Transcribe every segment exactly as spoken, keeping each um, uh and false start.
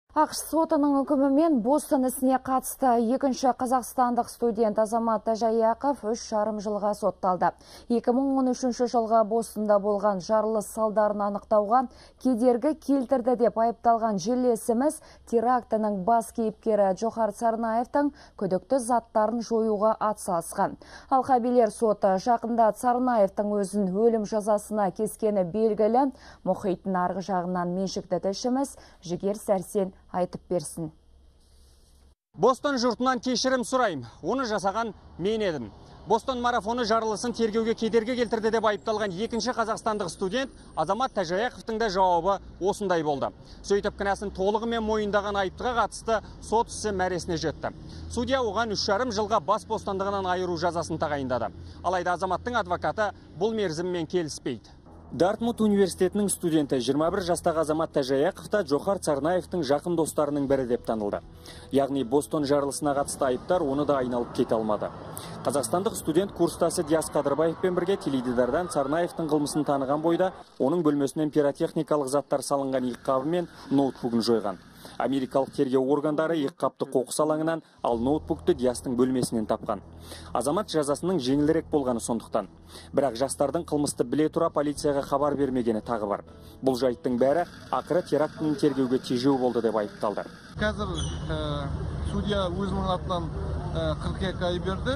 ақш сотының үкімімен Бостон ісіне қатысты екінші қазақстандық студент Азамат Тажаяқов үш жарым жылға сотталды. екі мың он үшінші жылға Бостонда болған жарылыс салдарын анықтауға кедергі келтірді деп айыпталған жерлесіміз терактінің бас кейіпкері Джохар Царнаевтың күдікті заттарын жоюға атсалысқан. Алқабилер соты жақында Царнаевтың өзін өлім жазасына кескені белгілі. Мұхиттың арғы жағынан меншікті тілшіміз Жігер Сәрсен айтып берсін. Бостон жұртынан кешірім сұрайым. Оны жасаған мен едім. Бостон марафоны жарылысын тергеуге кедергі келтірді деп айыпталған екінші қазақстандық студент Азамат Тажаяқовтың да жауабы осындай болды. Сөйтіп кінәсін толығымен мойындаған айыптыға қатысты сот ісі мәресіне жетті. Судья оған үш жарым жылға бас бостандығынан айыру жазасын тағайындады. Алайда Азаматтың адвокаты бұл мерзіммен келіспейді. Дартмут университетінің студенті жиырма бір жастағы Азамат Тажаяқов та Джохар Царнаевтың жақын достарының бірі деп танылды. Яғни Бостон жарылысына қатысты айыптар оны да айналып кете алмады. Қазақстандық студент курстасы Диас Қадырбаевпен бірге теледидардан Царнаевтың қылмысын таныған бойда оның бөлмесінен пиротехникалық заттар салынған иыққабы мен ноутбугын жойған. Америкалық тергеу органдары иыққапты қоқыс алаңынан, ал ноутбукты Диастың бөлмесінен тапқан. Азамат жазасының жеңілірек болғаны сондықтан. Бірақ жастардың қылмысты біле тұра полицияға хабар бермегені тағы бар. Бұл жайттың бәрі ақыры терактінің тергеуге тежеу болды деп айыпталды. Қазір судья өзінің атынан қырық екі ай берді.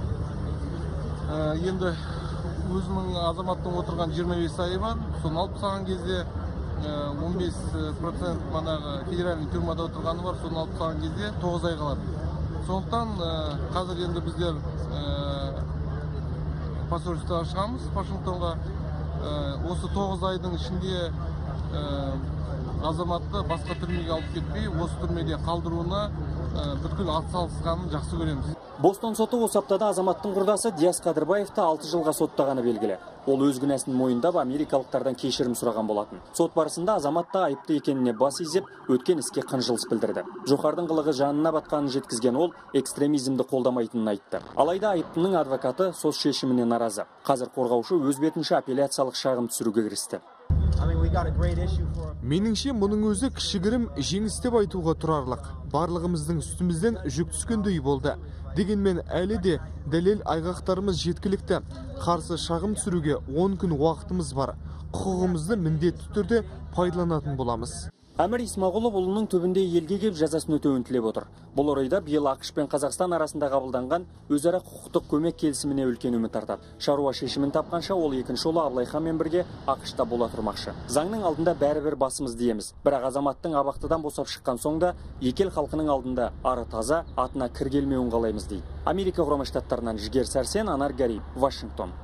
Енді өзінің Азаматтың отырған жиырма бес айы бар. Соны алып тастаған кезде он бес процент манағы федеральный тюрмада отырғаны бар, соны алып тастаған кезде тоғыз ай қалады. Сондықтан қазір енді біздер посольствоға шығамыз Вашингтонға. Осы тоғыз айдың ішінде Азаматты басқа түрмеге алып кетпей, осы түрмеде қалдыруына бүткіл атсалысқанын жақсы көреміз. Бостон соты осы аптада Азаматтың құрдасы Диас Қадырбаевты алты жылға соттағаны белгілі. Ол өз күнәсін мойындап америкалықтардан кешірім сұраған болатын. Сот барысында Азамат та айыпты екеніне бас изеп, өткен іске қынжылыс білдірді. Джохардың қылығы жанына батқанын жеткізген ол экстремизмді қолдамайтынын айтты. Алайда айыптының адвокаты сот шешіміне наразы. Қазір қорғаушы өз бетінше апелляциялық шағым түсіруге кірісті. Меніңше мұның өзі кішігірім жеңіс деп айтуға тұрарлық. Барлығымыздың үстімізден жүк түскендей болды. Дегенмен әлі де дәлел айғақтарымыз жеткілікті. Қарсы шағым түсіруге он күн уақытымыз бар. Құқығымызды міндетті түрде пайдаланатын боламыз. Әмір Исмағұлов ұлының түбінде елге кеп жазасын өтеуін тілеп отыр. Бұл орайда биыл ақш пен Қазақстан арасында қабылданған өзара құқықтық көмек келісіміне үлкен үміт артады. Шаруа шешімін тапқанша ол екінші ұлы Абылайханмен бірге ақшта бола тұрмақшы. Заңның алдында бәрібір басымыз дейміз. Бірақ Азаматтың абақтыдан босап шыққан соң да екі ел халқының алдында ары таза, атына кір келмеуін қалаймыз дейді. Америка Құрама Штаттарынан Жігер Сәрсен, Анар Гариев, Вашингтон.